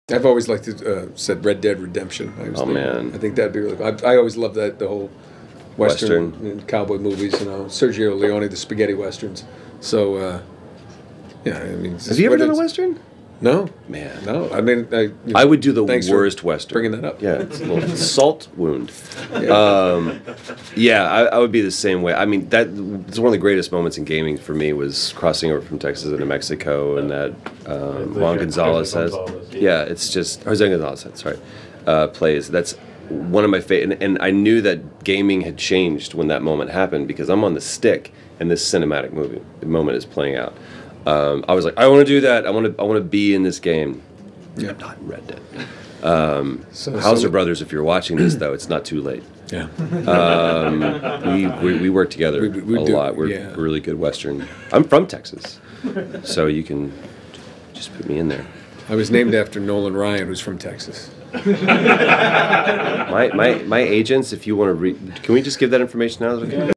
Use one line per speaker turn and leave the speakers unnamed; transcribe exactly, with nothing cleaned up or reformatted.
I've always liked to uh, said Red Dead Redemption. I was
Oh,
thinking,
man.
I think that'd be really cool. I, I always loved that, the whole Western,
Western.
and cowboy movies, you know, Sergio Leone, the spaghetti Westerns. So, uh, yeah, I mean...
Have you ever done a Western?
No.
Man.
No, I mean... I, you know,
I would do the
thanks
worst
for
Western.
bringing that up.
Yeah, it's a little salt wound.
Yeah.
Um, yeah, I, I would be the same way. I mean, that it's one of the greatest moments in gaming for me was crossing over from Texas into Mexico, and that um, Juan Gonzalez says, yeah, it's just Jose Gonzalez says, sorry, uh, plays. That's one of my favorite, and, and I knew that gaming had changed when that moment happened because I'm on the stick, and this cinematic movie moment is playing out. Um, I was like, I want to do that. I want to. I want to be in this game.
Yeah.
I'm not in Red Dead. Um,
So-
Hauser
so-
Brothers, if you're watching this, though, it's not too late.
Yeah.
Um, we, we we work together
We- we
a
do,
lot. We're
yeah.
really good Western. I'm from Texas, so you can just put me in there.
I was named after Nolan Ryan, who's from Texas.
My my my agents, if you want to read, can we just give that information now? Is that okay?